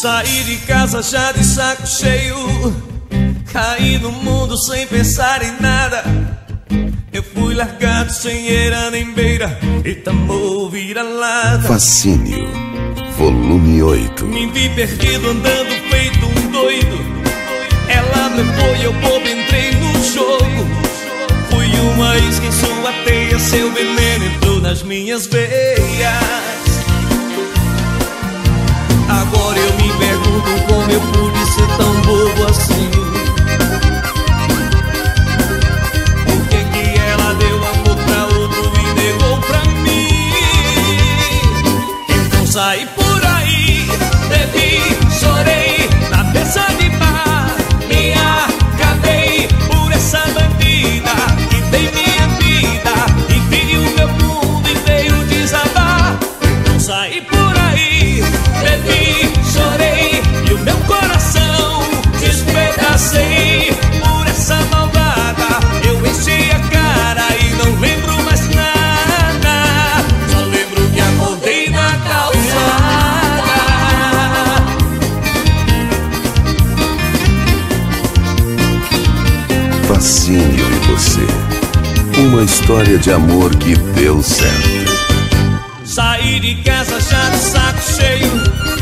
Saí de casa já de saco cheio, caí no mundo sem pensar em nada. Eu fui largado sem eira nem beira, e tamou vira-lata. Fascínio, volume 8. Me vi perdido andando feito um doido. Ela levou e eu bobo entrei no jogo. Fui uma isca em sua teia, seu veneno entrou nas minhas veias. Agora eu me pergunto como eu pude ser tão bobo assim. Por que que ela deu amor pra outro e negou pra mim? Então saí por aí, bebi, chorei na mesa de bar. Me acabei por essa bandida que tem minha vida e vi o meu mundo inteiro desabar. Então saí por aí, bebi, chorei e o meu coração despedacei por essa malvada. Eu enchi a cara e não lembro mais nada, só lembro que acordei na calçada. Fascínio e você. Uma história de amor que deu certo. Saí de casa já de saco cheio,